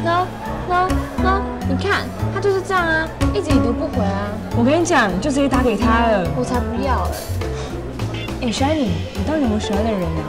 no no no， 你看他就是这样啊，一直已读不回啊。 我跟你讲，就直接打给他了。 我才不要哎，Shiny，你到底有没有喜欢的人啊？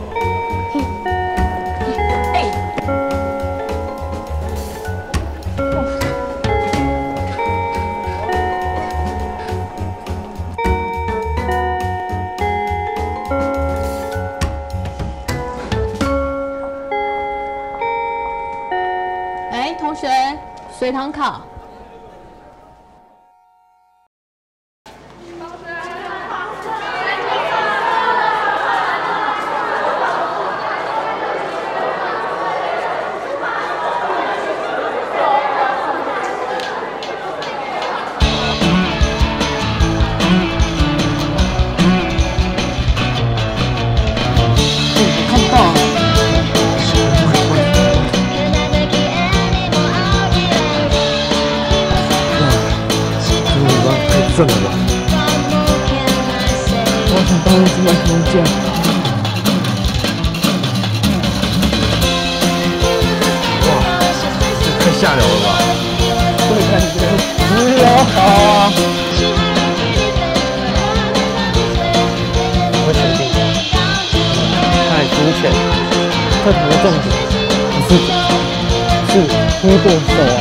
同学，随堂考。 挣了吧！我想当一只蛮熊酱。哇，这太下流了吧！这感觉只有好。我决定，太肤浅，这不是重点，是挥过手啊！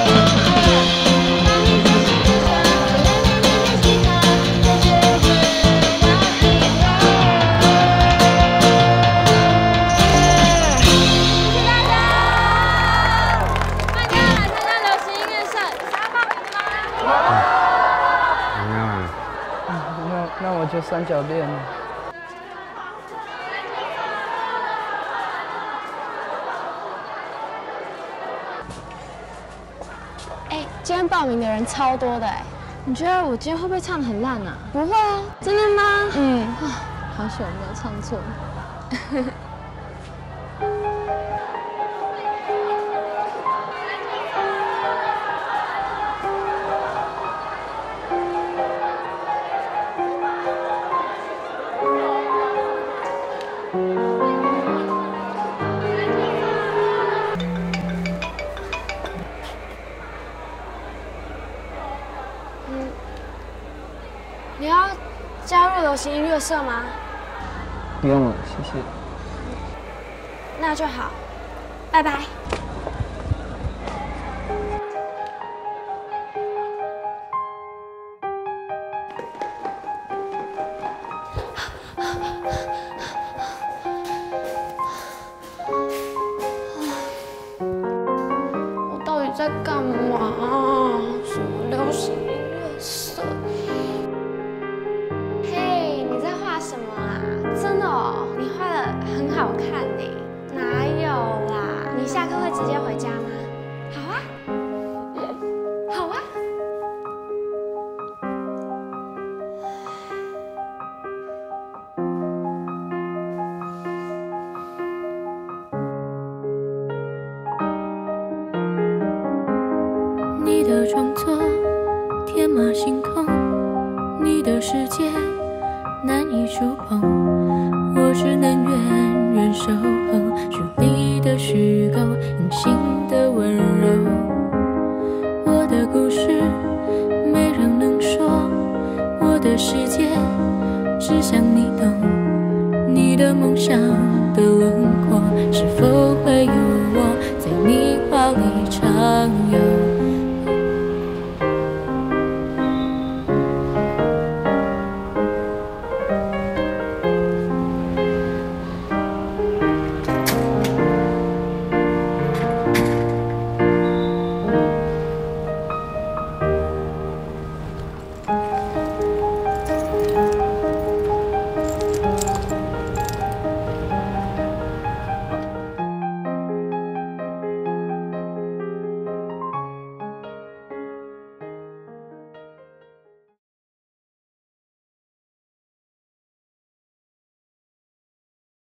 那我就三角恋了。 哎，今天报名的人超多的哎，你觉得我今天会不会唱得很烂啊？不会啊，真的吗？嗯，好险我没有唱错。你要加入流行音乐社吗？ 不用了，谢谢。 那就好，拜拜。我到底在干嘛？什么流行音乐社？嘿，你在画什么啊？真的哦，你画的很好看呢。哪有啦？你下课会直接回家吗？好啊，好啊。 你的创作天马行空，你的世界难以触碰，我只能远远守候，距离的虚构，隐形的温柔。我的故事没人能说，我的世界只想你懂，你的梦想的轮廓，是否会有我在你怀里畅游？